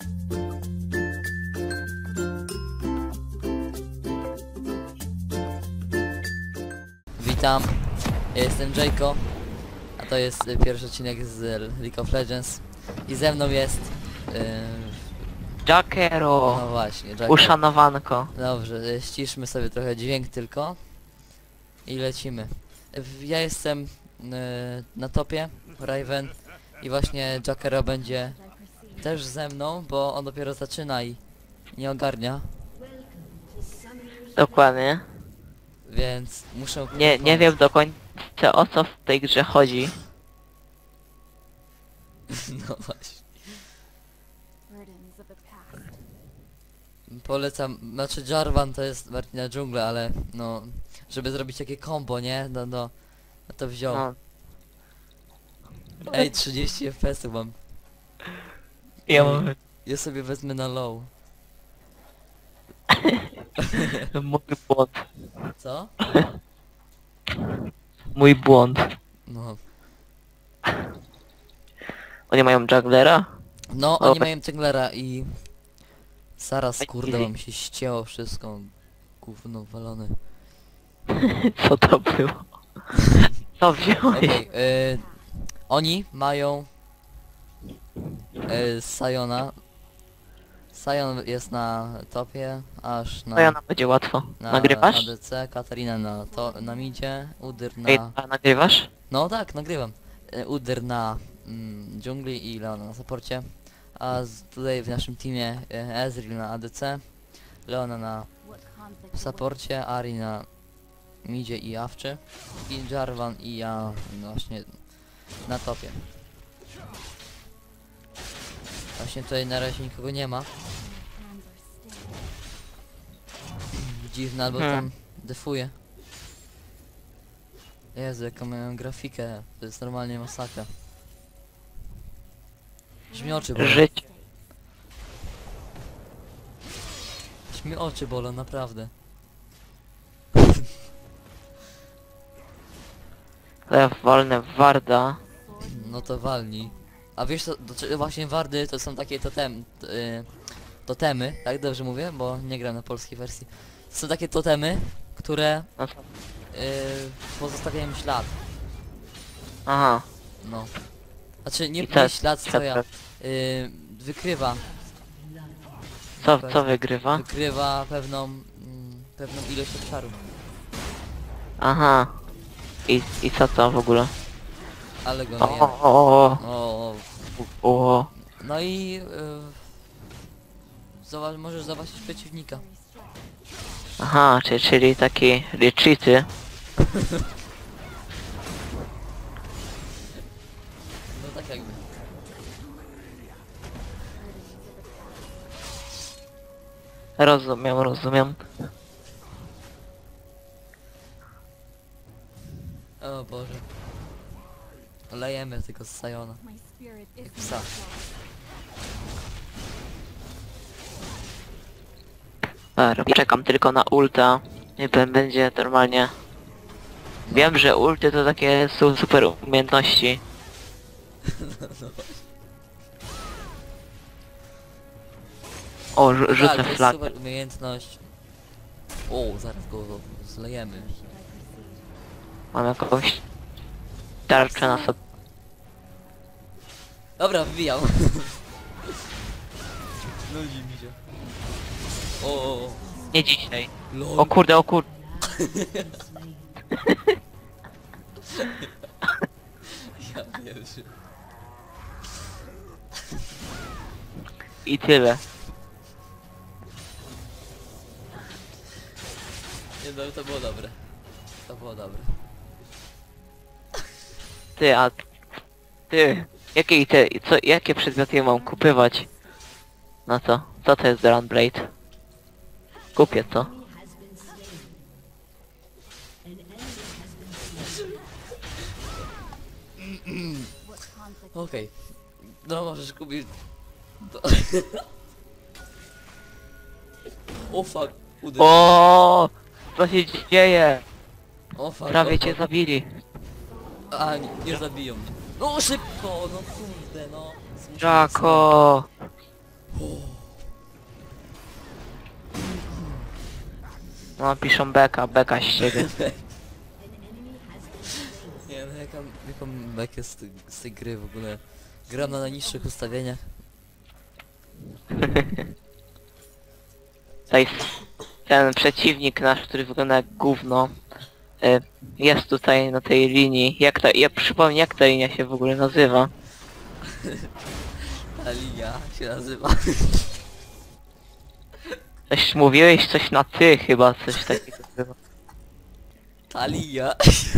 Witam, ja jestem Jayko, a to jest pierwszy odcinek z League of Legends i ze mną jest... Jackero! no właśnie, Jackero. Uszanowanko. Dobrze, ściszmy sobie trochę dźwięk tylko i lecimy. Ja jestem na topie, Raven, i właśnie Jackero będzie też ze mną, bo on dopiero zaczyna i nie ogarnia, Dokładnie. więc muszę... Nie wiem do końca o co w tej grze chodzi. No właśnie. Polecam, znaczy Jarvan to jest bardziej na dżunglę, ale no, żeby zrobić takie combo, nie? No to wziął. No. Ej, 30 FPS-ów mam. Ja mam... Ja sobie wezmę na low. Mój błąd. Co? Mój błąd. No. Oni mają jugglera? No, O, oni mają junglera i... Zaraz, kurde, easy. wam się ścięło wszystko. Gówno walone. Co to było? Co wziąłeś? Okej, oni mają... Siona. Sion jest na topie, aż na... No ja nam będzie łatwo. na Nagrywasz? ADC, Katarina na midzie, Udyr Ej, na... a nagrywasz? No tak, nagrywam. Udyr na dżungli i Leona na supporcie. A tutaj w naszym teamie Ezreal na ADC, Leona na supporcie, Ari na midzie i awczy, i Jarvan i ja właśnie na topie. Właśnie tutaj na razie nikogo nie ma. Dziwne, albo tam defuje. Jezu, jaką mają grafikę, to jest normalnie masakra. Aż mi oczy bolą. Życie. Aż mi oczy bolą, naprawdę. To ja walnę w Warda. No to walnij. A wiesz co, właśnie wardy to są takie totemy, tak dobrze mówię? Bo nie gram na polskiej wersji. To są takie totemy, które No co? pozostawiają ślad. Aha. No. Znaczy nie, I co- nie ślad, co ja. Wykrywa. Co wygrywa? Wykrywa pewną ilość obszaru. Aha. I co to w ogóle? Ale go O, nie. o, o, O. o. No i możesz zobaczyć przeciwnika. Aha, czyli taki cheaty. No tak jakby. Rozumiem. O Boże. Lejemy tylko z Siona. Jak psa. Ja czekam tylko na ulta. I będzie normalnie. Wiem, że ulty to takie są super umiejętności. O, Tak, rzucę to jest flagę. super umiejętność. O, zaraz go zlejemy. Mam jakąś tarczę na sobie. Dobra, wbijał. Nudzi mi się. O. Nie dzisiaj. Lol. O kurde. Ja pierwszy. I tyle. Nie no, to było dobre. To było dobre. Ty. Jakie przedmioty ja mam kupywać? No co? Co to jest Runblade? Kupię co? Okej. No możesz kupić... O fuck. Uderz. O, co się dzieje? O fuck. Prawie o, cię fuck. zabili. A, nie zabiją mnie. No szybko, no kurde, no. Jako. O, No piszą beka z ciebie. Nie no, jaką bekę z tej gry w ogóle. Gram na najniższych ustawieniach. Tutaj ten przeciwnik nasz, który wygląda jak gówno, jest tutaj na tej linii. Ja przypomnę, jak ta linia się w ogóle nazywa. Ta linia się nazywa. Coś mówiłeś, coś na ty chyba, coś takiego było. Ta linia.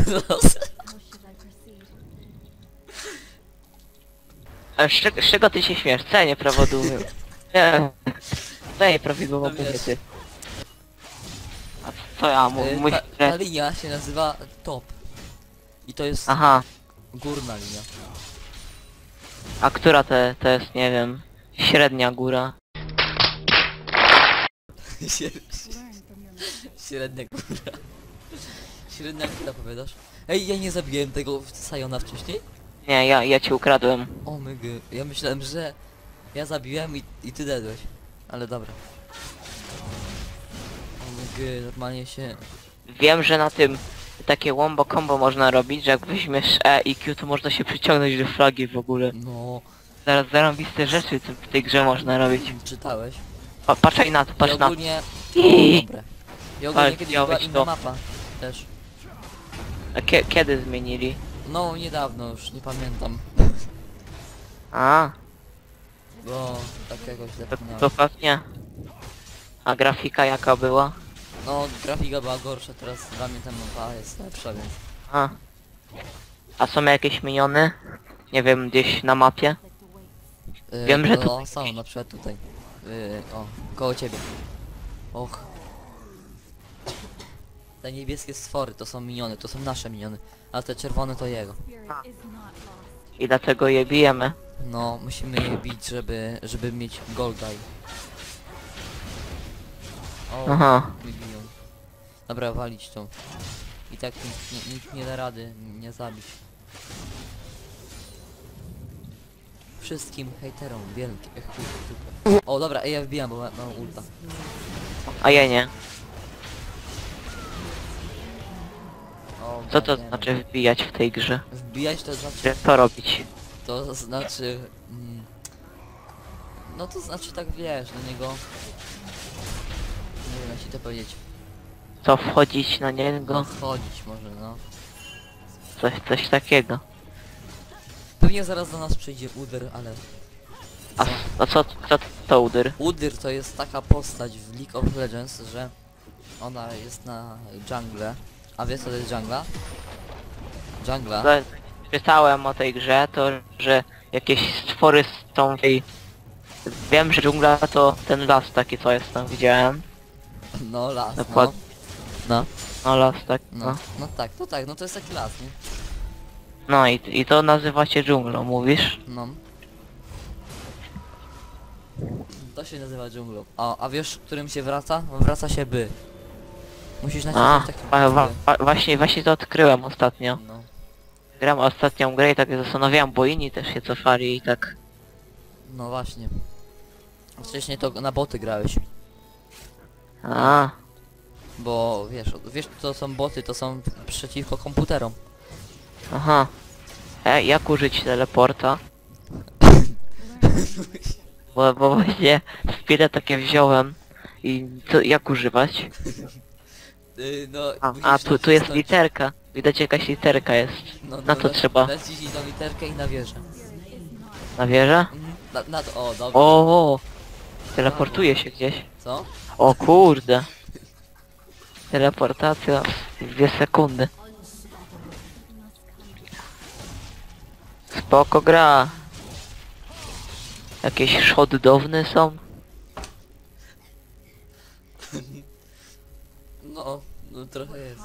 Ale z czego ty się śmiesz? Co ja nieprawidłowo Nie, co ja nieprawidłowo No mówię wiesz. ty? A co ja mówię? Ta linia się nazywa top. I to jest Aha, górna linia. a która to jest, nie wiem, średnia góra? Średnia góra. Średnia góra powiadasz? Ej, ja nie zabiłem tego Sajona wcześniej? Nie, ja cię ukradłem. O mygy, ja myślałem, że ja zabiłem i ty dedłeś. Ale dobra. O mygy, normalnie się... Wiem, że na tym takie wombo combo można robić, że jak weźmiesz E i Q, to można się przyciągnąć do flagi w ogóle. No... Zaraz zarąbiste rzeczy w tej grze można robić. Czytałeś? Patrzaj na to, patrz I na to. ogólnie... I- Dobre. I ogólnie Ale kiedyś była widziałeś inna to? mapa. Też. A kiedy zmienili? No, niedawno już, nie pamiętam. A, Bo tak jakoś to zapomniałem. pewnie. A grafika jaka była? No, grafika była gorsza, teraz dla mnie ta mapa jest lepsza, więc... A. A są jakieś miniony? Nie wiem, gdzieś na mapie? Wiem, że no, są, na przykład tutaj. O, koło ciebie. Och. Te niebieskie stwory to są miniony, to są nasze miniony. A te czerwone to jego. I dlatego je bijemy. No, musimy je bić, żeby mieć Goldeye. O, Aha. mi biją. Dobra, walić to. I tak nikt nie da rady mnie zabić. Wszystkim hejterom wielkie chuj w dupę. O dobra, ja wbijam, bo mam ulta. A ja nie. O, Co to nie, znaczy wbijać w tej grze? wbijać to znaczy... Czy co robić? To znaczy... no to znaczy tak wiesz, do niego... Nie wiem jak ci to powiedzieć. Co wchodzić na No niego? wchodzić może, no. Coś takiego. Pewnie zaraz do nas przyjdzie Udyr, ale... A co to udyr? Udyr to jest taka postać w League of Legends, że... ona jest na jungle. A wiesz co to jest jungla? Jungla? To Czytałem o tej grze, to że jakieś stwory są w tej... Wiem, że dżungla to ten las taki co jest tam, widziałem. No las, no. Dokładnie. No, No las tak, no, no. no tak, no to jest taki las, nie? No i to nazywa się dżunglą, mówisz? No. To się nazywa dżunglą. O, a wiesz, którym się wraca? Wraca się by. Musisz A, nacisnąć taki właśnie to odkryłem ostatnio. No. Gram ostatnią grę i tak się zastanawiałem, bo inni też się cofali i tak... No właśnie. Wcześniej to na boty grałeś. A, Bo wiesz to są boty, to są przeciwko komputerom. aha. Jak użyć teleporta? Bo właśnie chwilę takie wziąłem i to jak używać? No, Tu jest literka. Widać jakaś literka jest. No, Na to trzeba. Naciśnij tą literkę i na wieżę. Na wieżę? Na to, o, dobra. O, teleportuje się gdzieś. Co? O kurde. Teleportacja w 2 sekundy. Spoko gra. Jakieś shotdowny są? No trochę jest.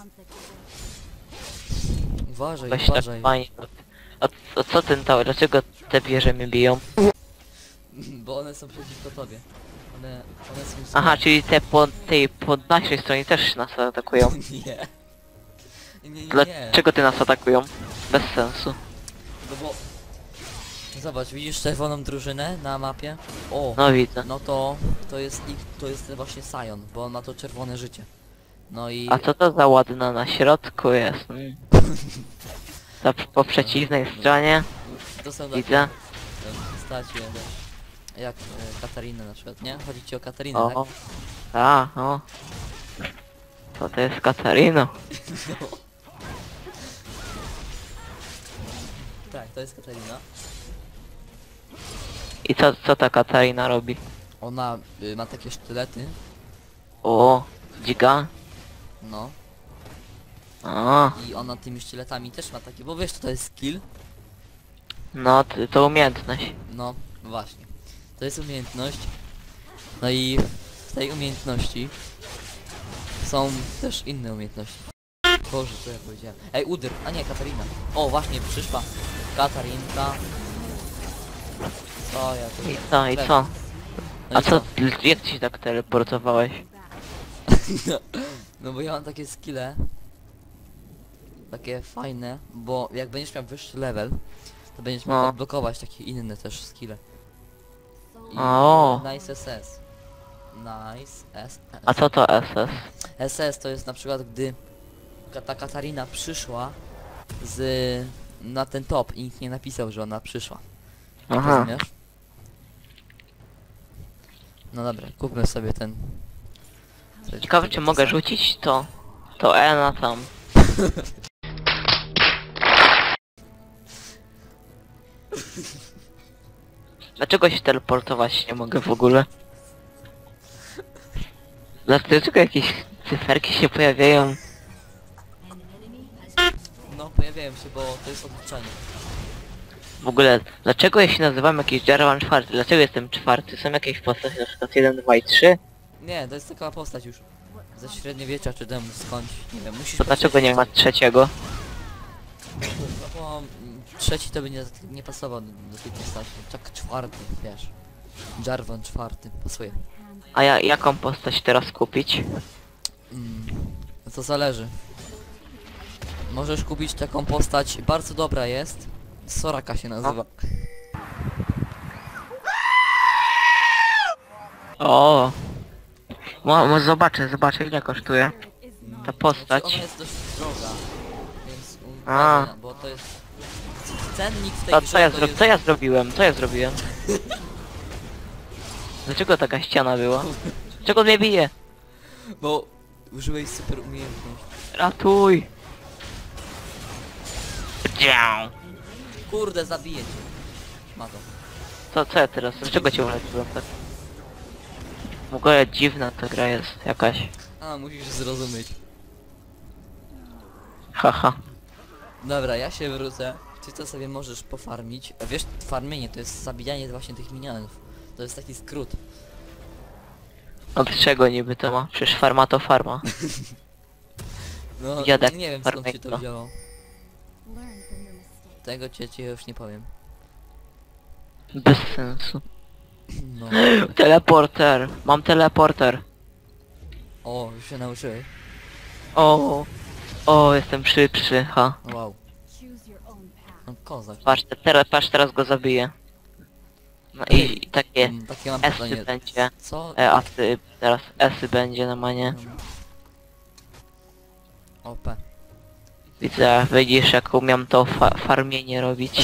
Uważaj, Weź tak uważaj. fajnie. A co ten tower? Dlaczego te wieże mnie biją? Bo one są przeciwko tobie. One są... Aha, czyli te po naszej stronie też nas atakują. Nie. Nie. Dlaczego ty nas atakują? Bez sensu. No bo... Zobacz, widzisz czerwoną drużynę na mapie? O! No widzę. No to jest właśnie Sion, bo on ma to czerwone życie. No i... A co to za ładna na środku jest? To po przeciwnej stronie To są takie widzę. postacie też, jak Katarina na przykład, nie? Chodzi ci o Katarinę, tak? O, tak, o. To jest Katarino. Tak, to jest Katarina. I co ta Katarina robi? Ona ma takie sztylety, O, dziga. no. O, I ona tymi sztyletami też ma takie, bo wiesz co to jest skill? no to umiejętność. No, właśnie. To jest umiejętność. No i w tej umiejętności są też inne umiejętności. Boże, co ja powiedziałem. Ej, Udyr, a nie, Katarina. O, właśnie, przyszła Katarinka. Co ja tu... I co? No A i co, jak ci się tak teleportowałeś? No bo ja mam takie skille. Takie fajne, bo jak będziesz miał wyższy level, to będziesz mógł No. odblokować takie inne też skille. I O. Nice SS. Nice SS. A co to SS? SS to jest na przykład gdy ta Katarina przyszła na ten top i nikt nie napisał, że ona przyszła. Aha. Rozumiesz? No dobra, kupmy sobie ten... Ciekawe czy mogę rzucić to E na tam. Dlaczego się teleportować nie mogę w ogóle? Dlaczego jakieś cyferki się pojawiają? No pojawiają się, bo to jest odliczanie. W ogóle, dlaczego ja się nazywam jakiś Jarvan czwarty? Dlaczego jestem czwarty? Są jakieś postacie na przykład 1, 2 i 3? Nie, to jest taka postać już. Ze średniowiecza czy temu skądś, nie wiem, musisz... To dlaczego nie ma trzeciego? Bo trzeci to by nie pasował do tej postaci. Tak czwarty, wiesz. Jarvan czwarty, pasuje. A jaką postać teraz kupić? No to zależy. Możesz kupić taką postać, bardzo dobra jest. Soraka się nazywa. O, może zobaczę ile kosztuje ta postać. Ona jest dość droga, więc A. uważaj, bo to jest... Cennik w tej A grze co ja, to jest... co ja zrobiłem? Co ja zrobiłem? Dlaczego taka ściana była? Czego mnie bije? Bo użyłeś super umiejętność. Ratuj! Dział. Kurde, zabiję cię. Ma to. Co ja teraz? Dlaczego cię uleczyłem tak? W ogóle dziwna ta gra jest jakaś. A, musisz zrozumieć. Haha. Dobra, ja się wrócę. Ty to sobie możesz pofarmić. A wiesz, farmienie to jest zabijanie właśnie tych minionów. To jest taki skrót. Od czego niby to ma? Przecież farma to farma. No, Dziadek nie wiem skąd się to farmego. wzięło. Tego cię już nie powiem. Bez sensu. No. Teleporter! Mam teleporter! O, już się nauczyłeś. O, o, jestem szybszy, ha. Wow. No, kozak. Patrz, teraz go zabiję. No i takie Takie mam S-y pytanie. będzie. Co? A-sy, teraz S-y będzie na manie. OP. Widzę, widzisz jak umiem to farmienie robić.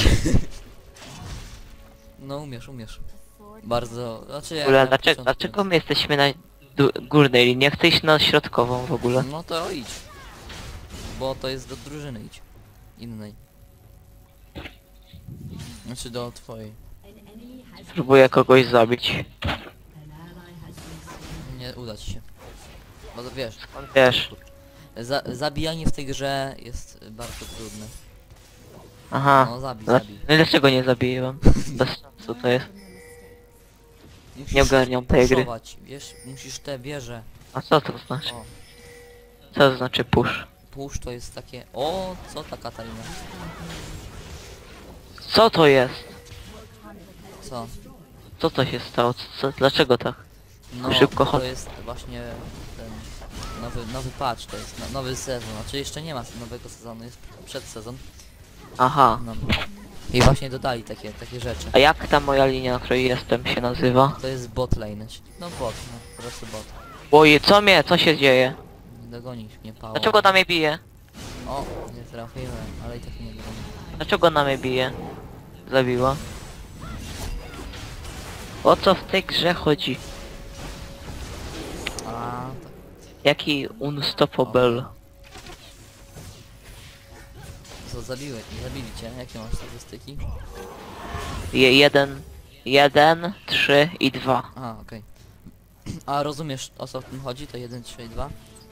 No umiesz. Bardzo... Znaczy W ja ogóle, na dlaczego początku- my jesteśmy na górnej linii? Ja chcę iść na środkową w ogóle. No to idź. Bo to jest do drużyny idź. Innej. Znaczy do twojej. Próbuję kogoś zabić. Nie uda ci się. Bo to wiesz, Skąd wiesz? zabijanie w tej grze jest bardzo trudne. Aha. No zabij. No i dlaczego nie zabiłem? Bez sensu to jest. Musisz Nie ogarniam tej gry. puszować, wiesz, musisz te wieże. A co to znaczy? O, Co to znaczy push? push to jest takie... O, co ta Katarina? Co to jest? Co? Co to się stało? Dlaczego tak? No, Szybko to chodź. jest właśnie ten nowy patch, to jest nowy sezon. Znaczy jeszcze nie ma nowego sezonu, jest przedsezon. Aha. No. I właśnie dodali takie rzeczy. A jak ta moja linia, na której jestem się nazywa? To jest bot lane. No bot, no po prostu bot. Oj, co się dzieje? dogonisz mnie, Paweł. Dlaczego na mnie bije? O, nie trafiłem, ale i tak nie dogonisz. Dlaczego na mnie bije? Zabiła. O co w tej grze chodzi? A, tak. Jaki unstoppable? Co, zabili cię? Jakie masz statystyki? 1, 1, 3 i 2. A, okej. A rozumiesz, o co w tym chodzi? To 1, 3 i 2?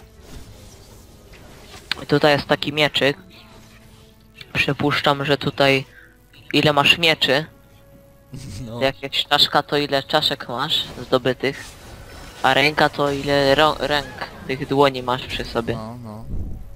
I tutaj jest taki mieczyk. Przypuszczam, że tutaj... Ile masz mieczy? No. Jak jakaś czaszka to ile czaszek masz zdobytych. A ręka to ile ręk tych dłoni masz przy sobie. No, no.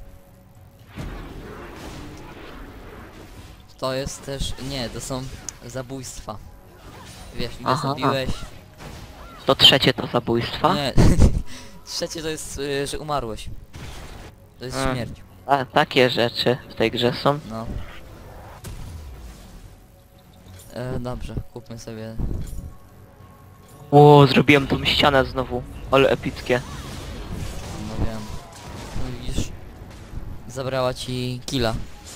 To jest też... Nie, to są zabójstwa. Wiesz, ile Aha. zabiłeś... To trzecie to zabójstwa? Nie. Trzecie to jest, że umarłeś. To jest Mm. śmierć. A, takie rzeczy w tej grze są. No. Dobrze, kupmy sobie... O, zrobiłem tą ścianę znowu. Ale epickie. No wiem. No widzisz... Zabrała ci killa.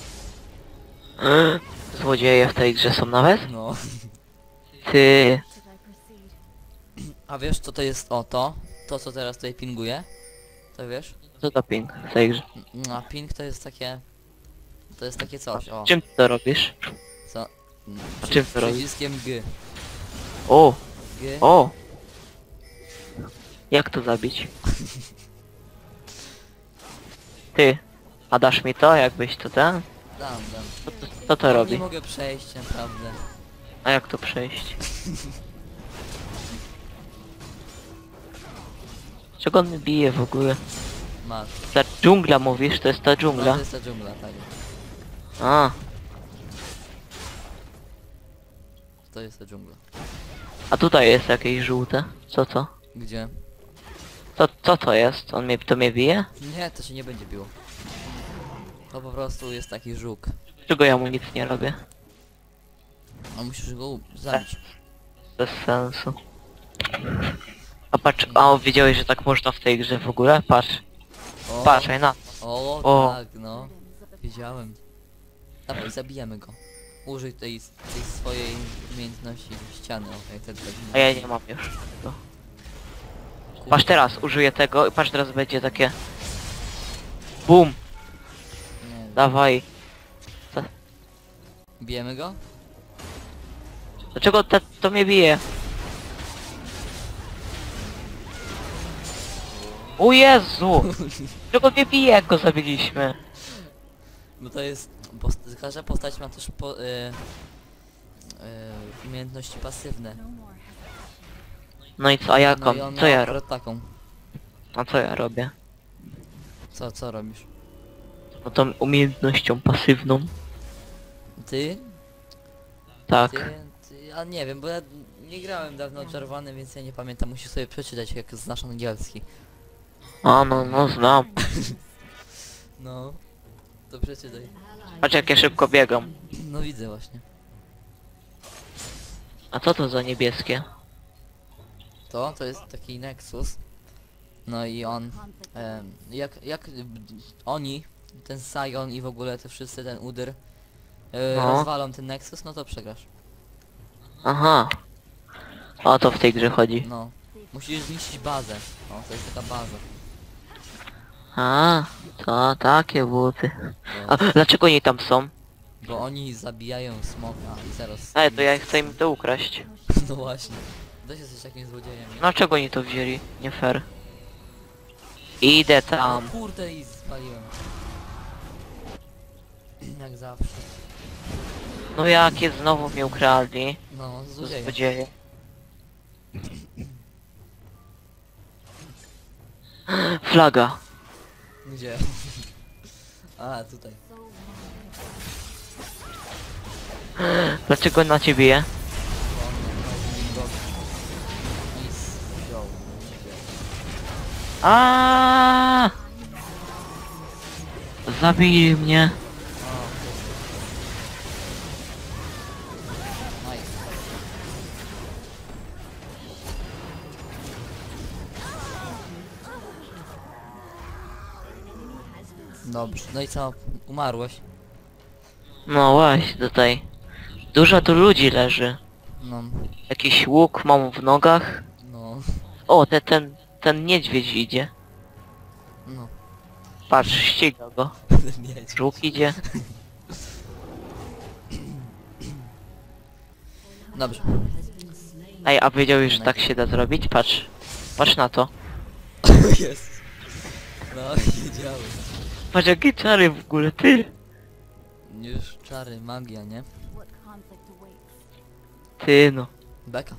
Złodzieje w tej grze są nawet? No. Ty. A wiesz co to jest to? To co teraz tutaj pinguje? To wiesz? Co to ping w tej grze? No, a ping to jest takie... To jest takie coś, o. Czym ty to robisz? Co? A czym to robisz? Przyciskiem G. O! G. O! Jak to zabić? Ty. A dasz mi to, jakbyś to ten? Dam. Co to Nie robi? mogę przejść, naprawdę. A jak to przejść? Czego on mi bije w ogóle? Masz. Ta dżungla mówisz? To jest ta No, dżungla? to jest ta dżungla, tak. A, To jest ta dżungla. a tutaj jest jakieś żółte. Co to? Gdzie? Co to jest? To mnie bije? Nie, to się nie będzie biło. To po prostu jest taki żuk. Czego ja mu nic nie robię? A musisz go zabić. Bez sensu. A patrz, a wiedziałeś, że tak można w tej grze w ogóle? Patrz, O, patrz, na. o, O. tak, no. Wiedziałem. Dawaj, zabijemy go. Użyj tej swojej umiejętności ściany, okej, wtedy tak. A ja nie mam już tego. Patrz teraz, użyję tego i patrz teraz będzie takie... BUM! Nie, Dawaj. bijemy go? Dlaczego to mnie bije? O Jezu! Dlaczego mnie bije, jak go zabiliśmy? No to jest... Każda postać ma też umiejętności pasywne. No i co, a jaką? No i on Co ma ja robię? akurat taką. A co ja robię? Co robisz? No tą umiejętnością pasywną. Ty? Tak. Ja nie wiem, bo ja nie grałem dawno odczarowany, więc ja nie pamiętam. Musisz sobie przeczytać, jak znasz angielski. A no znam. No. To przeczytaj. Patrz jak ja szybko biegam. No widzę właśnie. A co to za niebieskie? To jest taki Nexus. No i on... jak oni, ten Sion i w ogóle te wszyscy, ten Udyr No. rozwalą ten Nexus, no to przegrasz. Aha. O to w tej grze chodzi. No. Musisz zniszczyć bazę. O, to jest taka baza. A, to takie buty. No. A dlaczego oni tam są? Bo oni zabijają smoka i zaraz... Ej, to ja chcę im to ukraść. No właśnie. Też jesteś takim złodziejem. nie? Dlaczego oni to wzięli? Nie fair. Idę O tam. kurde i spaliłem. Jak zawsze. No jakie znowu mnie ukradli. No, złodzieje. Złodzieje. Flaga. Gdzie? A, tutaj. Dlaczego na ciebie je? Bo on miał go i wziął. Nie wiem. A! Zabili mnie. O, nice. Dobrze. No i co? Umarłeś? No właśnie, tutaj. Dużo tu ludzi leży. No. Jakiś łuk mam w nogach. No. O, ten niedźwiedź idzie. No. Patrz, ściga go. Mieć. Żółk idzie. Dobrze. Ej, a wiedziałeś, że tak się da zrobić? Patrz. Patrz na to. Jest. No, wiedziałem. Patrz jakie czary w ogóle, ty. Już czary, magia, nie? Ty no. Beka.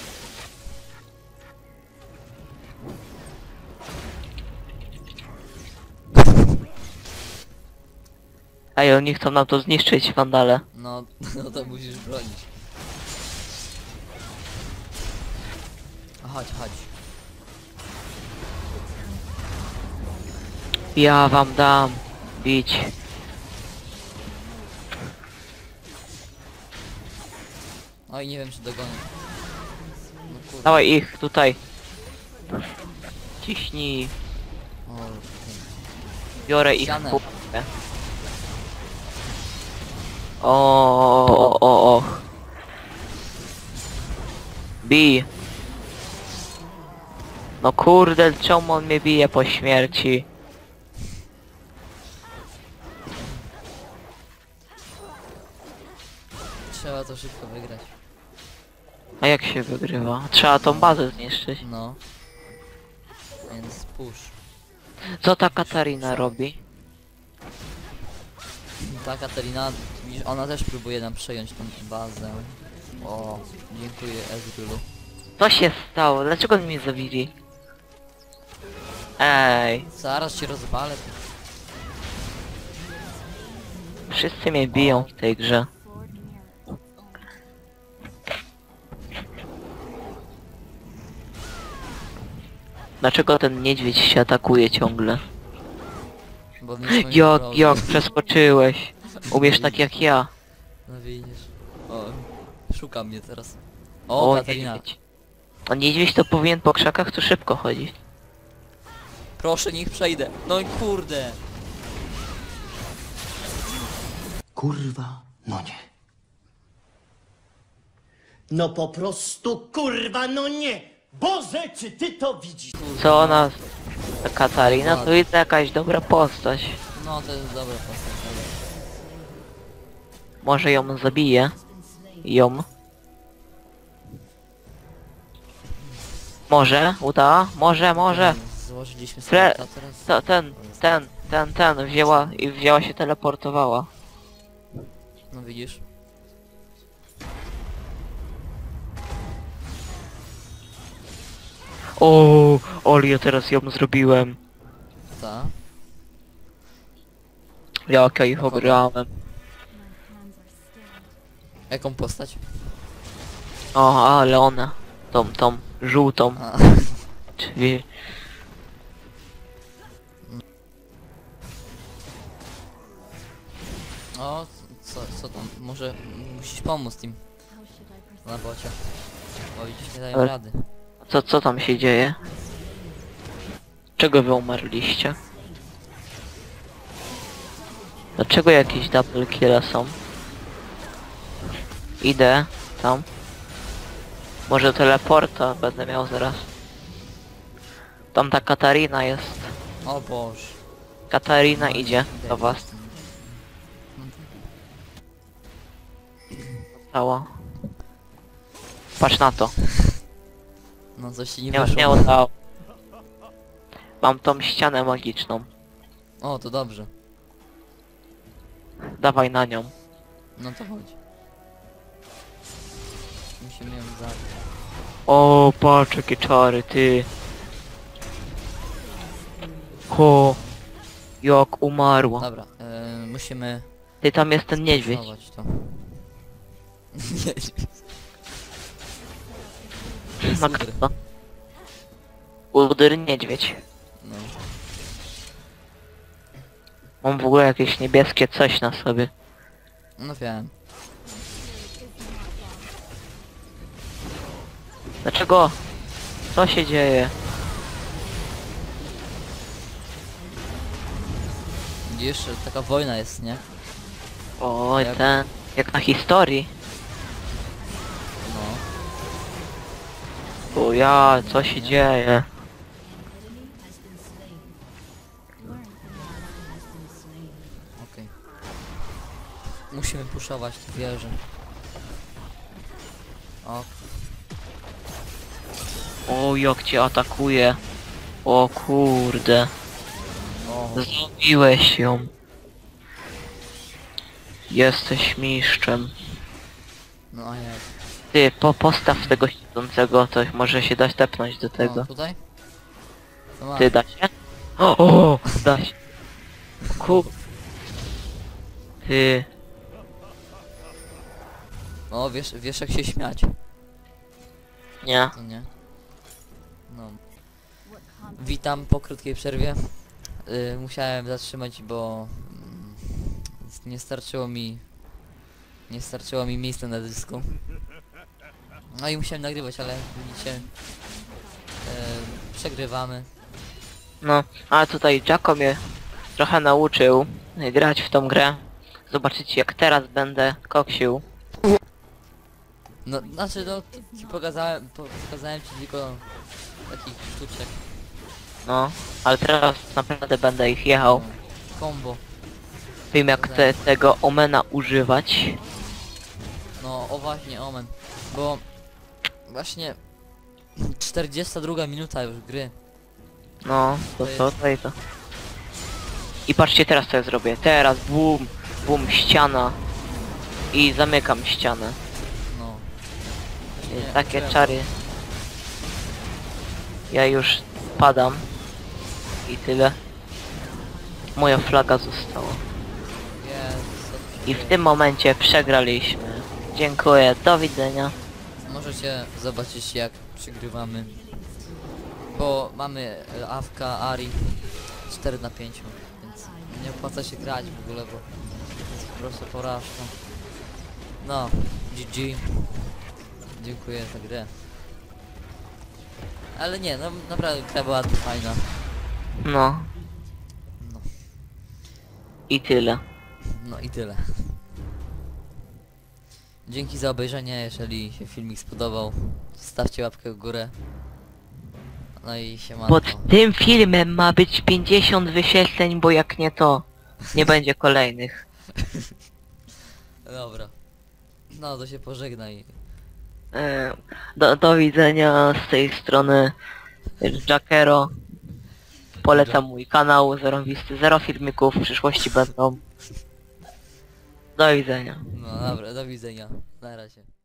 Ej, oni chcą nam to zniszczyć, wandale. No, no to musisz bronić. A chodź, chodź. Ja wam dam. Bić. Oj, nie wiem czy dogonię. No kurde. Dawaj ich, tutaj. Ciśnij. O, Biorę ich Ścianę. w półkę. O. Bij. No kurde, czemu on mnie bije po śmierci? trzeba to szybko wygrać. A jak się wygrywa? Trzeba tą bazę zniszczyć. No. Więc push. Co ta Katarina robi? Ta Katarina, widzisz, ona też próbuje nam przejąć tą bazę. O, dziękuję Ezrealu. Co się stało? Dlaczego mnie zabili? Ej, Zaraz się rozwalę. wszyscy mnie biją w tej grze. Dlaczego ten niedźwiedź się atakuje ciągle? Bo mieliśmy problem. Jak przeskoczyłeś? Umiesz tak jak ja. No widzisz. O, szuka mnie teraz. O, Katarina. Niedźwiedź. A niedźwiedź to powinien po krzakach tu szybko chodzić. Proszę, niech przejdę. No i kurde. Kurwa, no nie. No po prostu kurwa, no nie! Boże, czy ty to widzisz? Co ona... Ta Katarina to jest jakaś dobra postać. No to jest dobra postać. Dobra. Może ją zabiję. Ją. Może uda? Może. Złożyliśmy sobie Fre... to teraz. Ten wzięła się teleportowała. No widzisz. O, Oli, ja teraz ją zrobiłem. Ta. Jak ja ich ograłem. Jaką postać? O, ale ona. Tą żółtą. A, Czyli... o, co tam? Może musisz pomóc im na bocie. Bo widzisz, nie dają Ale- rady. Co tam się dzieje? Czego wy umarliście? Dlaczego jakieś double killa są? Idę tam. Może teleporta będę miał zaraz. Tam ta Katarina jest. O Boże. Katarina No, idzie idę, do was. jestem. Cała. Patrz na to. No coś ci nie Nie wyszło. udało. Mam tą ścianę magiczną. O, to dobrze. Dawaj na nią. No to chodź. Musimy ją zabić. O, patrz jakie czary, ty. O, jak umarła. Dobra, musimy Ty, tam jest ten niedźwiedź. schować to. Niedźwiedź. No Super. kto? Udyr niedźwiedź. No. Mam w ogóle jakieś niebieskie coś na sobie. No wiem. Dlaczego? Co się dzieje? Widzisz, taka wojna jest, nie? Oj, Jak- ten... Jak na historii. No. O ja, co się dzieje? Okej. Musimy puszować tę wieżę. O, O, jak cię atakuje. O kurde. o. Zabiłeś ją. Jesteś mistrzem. No a jak? Ty, postaw tego siedzącego, to może się dać tepnąć do tego. O, tutaj? To masz. Ty, da się? O, da się. Ty, O, wiesz jak się śmiać. nie. To nie? No. Witam po krótkiej przerwie. Musiałem zatrzymać, bo nie starczyło mi miejsca na dysku. No i musiałem nagrywać, ale widzicie, przegrywamy. No, ale tutaj Jacko mnie trochę nauczył grać w tą grę. Zobaczycie jak teraz będę koksił. No, znaczy no, ci pokazałem ci tylko takich sztuczek. No, ale teraz naprawdę będę ich jechał. No, combo. Wiem jak tego omena używać. No, o właśnie, omen. Bo właśnie 42 minuta już gry. No, to i to. I patrzcie teraz co ja zrobię. Teraz bum, bum, ściana. I zamykam ścianę. No. I takie czary. Ja już padam. I tyle. Moja flaga została. Jest. I w tym momencie przegraliśmy. Dziękuję, do widzenia. Możecie zobaczyć jak przygrywamy. Bo mamy Awka, Ari 4 na 5, więc nie opłaca się grać w ogóle, bo to jest po prostu porażka. No, GG. Dziękuję za grę. Ale nie, no naprawdę gra była fajna. No. No, I tyle. no i tyle. Dzięki za obejrzenie, jeżeli się filmik spodobał, zostawcie łapkę w górę. No i siemanko. Pod tym filmem ma być 50 wyświetleń, bo jak nie to nie będzie kolejnych. Dobra. No to się pożegnaj. Do widzenia z tej strony Jackero. Polecam mój kanał zarąbisty, 0 filmików w przyszłości będą. Do widzenia. No dobra, do widzenia. Na razie.